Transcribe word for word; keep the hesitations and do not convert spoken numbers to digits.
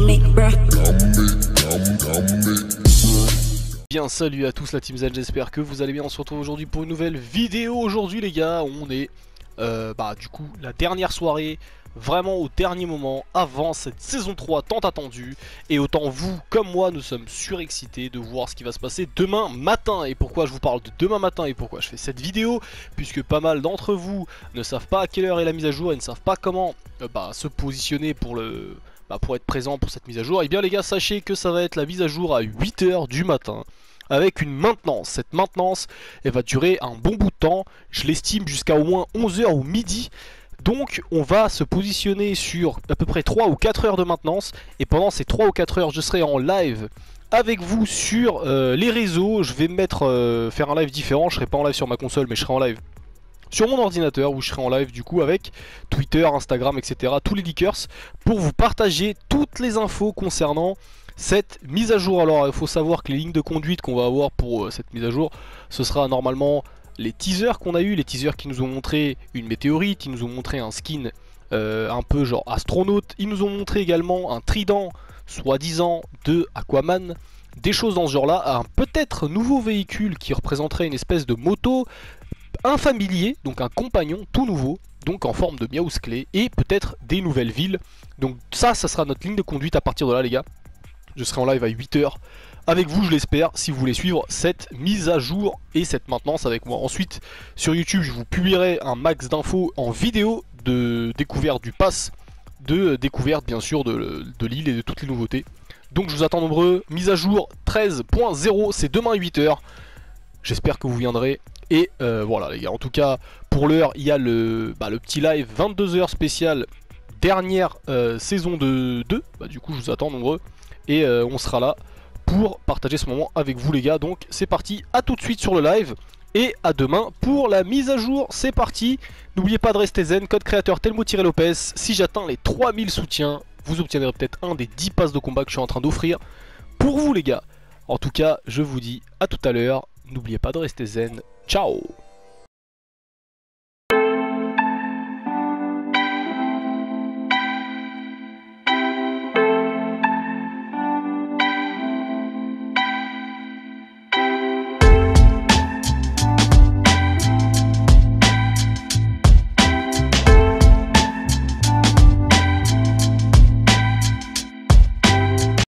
Bien, salut à tous la Team Z, j'espère que vous allez bien. On se retrouve aujourd'hui pour une nouvelle vidéo. Aujourd'hui les gars, on est euh, bah du coup la dernière soirée, vraiment au dernier moment avant cette saison trois tant attendue. Et autant vous comme moi, nous sommes surexcités de voir ce qui va se passer demain matin. Et pourquoi je vous parle de demain matin et pourquoi je fais cette vidéo, puisque pas mal d'entre vous ne savent pas à quelle heure est la mise à jour et ne savent pas comment euh, bah, se positionner pour le... Bah pour être présent pour cette mise à jour. Et bien les gars, sachez que ça va être la mise à jour à huit heures du matin avec une maintenance. Cette maintenance, elle va durer un bon bout de temps, je l'estime jusqu'à au moins onze heures ou midi. Donc on va se positionner sur à peu près trois ou quatre heures de maintenance. Et pendant ces trois ou quatre heures, je serai en live avec vous sur euh, les réseaux. Je vais me mettre euh, faire un live différent, je serai pas en live sur ma console mais je serai en live sur mon ordinateur, où je serai en live du coup avec Twitter, Instagram, et cetera. Tous les leakers pour vous partager toutes les infos concernant cette mise à jour. Alors il faut savoir que les lignes de conduite qu'on va avoir pour euh, cette mise à jour, ce sera normalement les teasers qu'on a eu, les teasers qui nous ont montré une météorite, ils nous ont montré un skin euh, un peu genre astronaute, ils nous ont montré également un trident soi-disant de Aquaman, des choses dans ce genre là, un peut-être nouveau véhicule qui représenterait une espèce de moto, un familier, donc un compagnon tout nouveau, donc en forme de Miaus clé, et peut-être des nouvelles villes. Donc ça, ça sera notre ligne de conduite à partir de là les gars. Je serai en live à huit heures avec vous, je l'espère, si vous voulez suivre cette mise à jour et cette maintenance avec moi. Ensuite, sur YouTube, je vous publierai un max d'infos en vidéo de découverte du pass, de découverte bien sûr de, de l'île et de toutes les nouveautés. Donc je vous attends nombreux. Mise à jour treize point zéro, c'est demain à huit heures. J'espère que vous viendrez. Et euh, voilà les gars, en tout cas pour l'heure il y a le, bah, le petit live vingt-deux heures spécial dernière euh, saison de deux. Bah, du coup je vous attends nombreux. Et euh, on sera là pour partager ce moment avec vous les gars. Donc c'est parti, à tout de suite sur le live. Et à demain pour la mise à jour, c'est parti. N'oubliez pas de rester zen, code créateur Telmo-Lopez. Si j'atteins les trois mille soutiens, vous obtiendrez peut-être un des dix passes de combat que je suis en train d'offrir pour vous les gars. En tout cas je vous dis à tout à l'heure. N'oubliez pas de rester zen. Ciao.